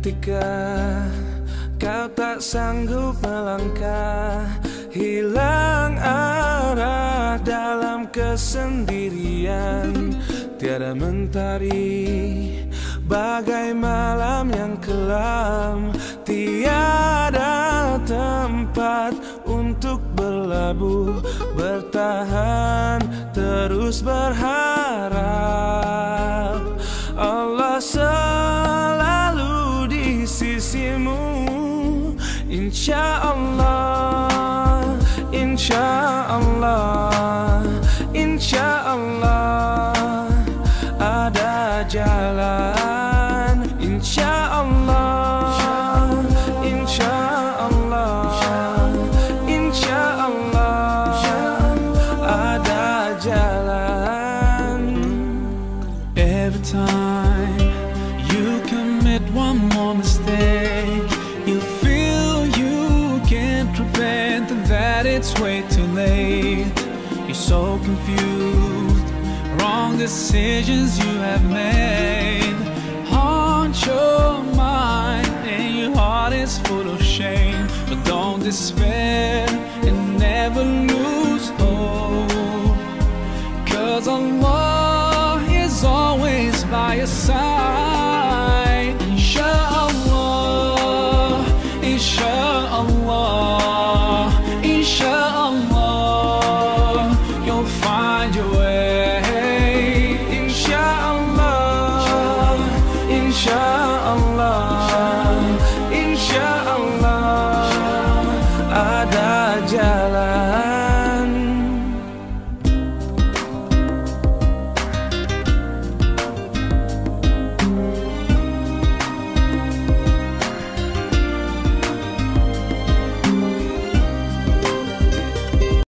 ketika kau tak sanggup melangkah, hilang arah dalam kesendirian. Tiada mentari bagai malam yang kelam, tiada tempat untuk berlabuh, bertahan terus berharap. Allah selalu di sisimu, insya Allah, insya Allah, insya Allah ada jalan, insya Allah, insya Allah, insya Allah ada jalan. Every time you commit one more mistake, you feel you can't repent and that it's way too late. You're so confused, wrong decisions you have made haunt your mind and your heart is full of shame. But don't despair and never lose hope, 'cause Allah is always by your side.